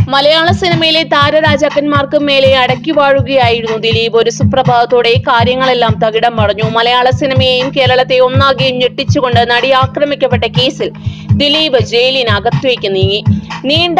മലയാള സിനിമയിലെ താരരാജാക്കന്മാർക്ക് മേലെ അടക്കി വാഴുകയായിരുന്നു ദിലീപ്. ഒരു സുപ്രഭാതത്തോടെ കാര്യങ്ങളെല്ലാം തകിടം മറിഞ്ഞു. മലയാള സിനിമയെയും കേരളത്തെ ഒന്നാകെയും ഞെട്ടിച്ചുകൊണ്ട് നടി ആക്രമിക്കപ്പെട്ട കേസിൽ ദിലീപ് ജയിലിനകത്തേക്ക് നീങ്ങി. നീണ്ട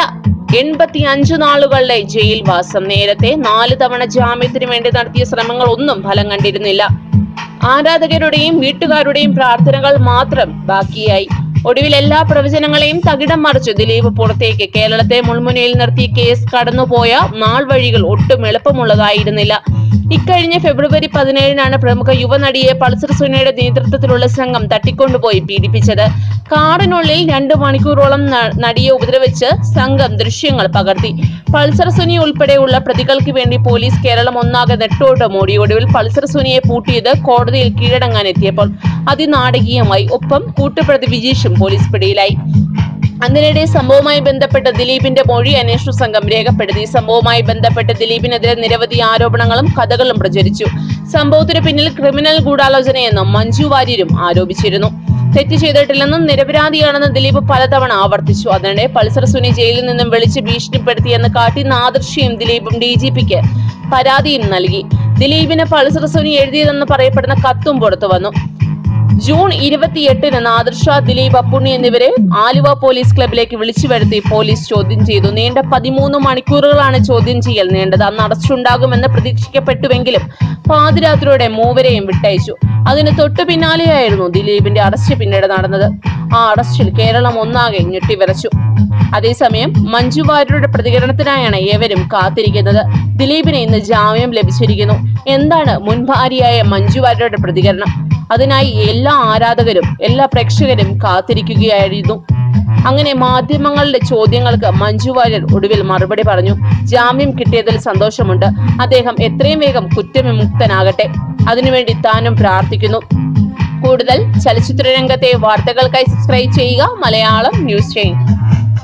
85 നാളുകളുടെ ജയിൽ വാസം. നേരത്തെ 4 തവണ ജാമ്യത്തിന് വേണ്ടി നടത്തിയ ശ്രമങ്ങൾ ഒന്നും ഫലം കണ്ടിരുന്നില്ല. ആരാധകരുടെയും വീട്ടുകാരുടെയും പ്രാർത്ഥനകൾ മാത്രം ബാക്കിയായി. ഒടുവിൽ എല്ലാ പ്രവചനങ്ങളെയും തകിടം മറിച്ച് ദിലീപ് പുറത്തേക്ക്. കേരളത്തെ മുൾമുനയിൽ നിർത്തിയ കേസ് കടന്നുപോയ നാൾ വഴികൾ ഒട്ടും എളുപ്പമുള്ളതായിരുന്നില്ല. ഇക്കഴിഞ്ഞ ഫെബ്രുവരി 17-നാണ് പ്രമുഖ യുവനടിയെ പൾസർ സുനിയുടെ നേതൃത്വത്തിലുള്ള സംഘം തട്ടിക്കൊണ്ടുപോയി പീഡിപ്പിച്ചത്. കാറിനുള്ളിൽ 2 മണിക്കൂറോളം നടിയെ ഉപദ്രവിച്ച് സംഘം ദൃശ്യങ്ങൾ പകർത്തി. പൾസർ സുനി ഉൾപ്പെടെയുള്ള പ്രതികൾക്ക് വേണ്ടി പോലീസ് കേരളം ഒന്നാകെ നെട്ടോട്ടം ഓടി. ഒടുവിൽ പൾസർ സുനിയെ പൂട്ടിയത് കോടതിയിൽ കീഴടങ്ങാൻ എത്തിയപ്പോൾ അതിനാടകീയമായി. ഒപ്പം കൂട്ടുപ്രതി വിജീഷും പോലീസ് പിടിയിലായി. അതിനിടെ സംഭവവുമായി ബന്ധപ്പെട്ട് ദിലീപിന്റെ മൊഴി അന്വേഷണ സംഘം രേഖപ്പെടുത്തി. സംഭവവുമായി ബന്ധപ്പെട്ട് ദിലീപിനെതിരെ നിരവധി ആരോപണങ്ങളും കഥകളും പ്രചരിച്ചു. സംഭവത്തിന് പിന്നിൽ ക്രിമിനൽ ഗൂഢാലോചനയെന്നും മഞ്ജു വാര്യരും ആരോപിച്ചിരുന്നു. തെറ്റ് ചെയ്തിട്ടില്ലെന്നും നിരപരാധിയാണെന്ന് ദിലീപ് പലതവണ ആവർത്തിച്ചു. അതിനിടെ പൾസർ സുനി ജയിലിൽ നിന്നും വിളിച്ച് ഭീഷണിപ്പെടുത്തിയെന്ന് കാട്ടി നാദൃശ്യയും ദിലീപും DGPക്ക് പരാതിയും നൽകി. ദിലീപിന് പൾസർ സുനി എഴുതിയതെന്ന് പറയപ്പെടുന്ന കത്തും പുറത്തു വന്നു. ജൂൺ 28-ന് നാദിർഷ, ദിലീപ്, അപ്പുണ്ണി എന്നിവരെ ആലുവ പോലീസ് ക്ലബിലേക്ക് വിളിച്ചു വരുത്തി പോലീസ് ചോദ്യം ചെയ്തു. നീണ്ട 13 മണിക്കൂറുകളാണ് ചോദ്യം ചെയ്യൽ നീണ്ടത്. അന്ന് അറസ്റ്റുണ്ടാകുമെന്ന് പ്രതീക്ഷിക്കപ്പെട്ടുവെങ്കിലും പാതിരാത്രിയോടെ മൂവരെയും വിട്ടയച്ചു. അതിന് തൊട്ടു പിന്നാലെയായിരുന്നു ദിലീപിന്റെ അറസ്റ്റ് പിന്നീട് നടന്നത്. ആ അറസ്റ്റിൽ കേരളം ഒന്നാകെ ഞെട്ടിവിറച്ചു. അതേസമയം മഞ്ജു വാര്യരുടെ പ്രതികരണത്തിനായാണ് ഏവരും കാത്തിരിക്കുന്നത്. ദിലീപിന് ഇന്ന് ജാമ്യം ലഭിച്ചിരിക്കുന്നു. എന്താണ് മുൻ ഭാര്യയായ മഞ്ജു വാര്യരുടെ പ്രതികരണം? അതിനായി എല്ലാ ആരാധകരും എല്ലാ പ്രേക്ഷകരും കാത്തിരിക്കുകയായിരുന്നു. അങ്ങനെ മാധ്യമങ്ങളുടെ ചോദ്യങ്ങൾക്ക് മഞ്ജു വാര്യർ ഒടുവിൽ മറുപടി പറഞ്ഞു. ജാമ്യം കിട്ടിയതിൽ സന്തോഷമുണ്ട്. അദ്ദേഹം എത്രയും വേഗം കുറ്റവിമുക്തനാകട്ടെ. അതിനുവേണ്ടി താനും പ്രാർത്ഥിക്കുന്നു. കൂടുതൽ ചലച്ചിത്ര രംഗത്തെ വാർത്തകൾക്കായി സബ്സ്ക്രൈബ് ചെയ്യുക മലയാളം ന്യൂസ് ചെയിൻ.